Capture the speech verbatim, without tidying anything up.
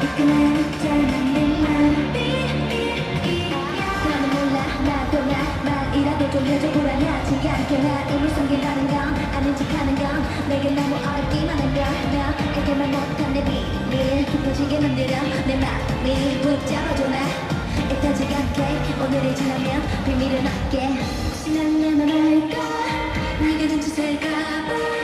이끄는 있잖아 내 맘이 너는 몰라 나도 나 말이라도 좀 해줘 불안하지 않게 나 이미 숨긴다는 건 아닌 척하는 건 내게 너무 어렵기만 한걸 너에게만 못한 내 비밀 깊어지게 만들어 내 맘이 붙잡아줘 나 애타지 않게 오늘이 지나면 비밀은 없게 혹시 난 내 맘 알까 네가 눈치챌까봐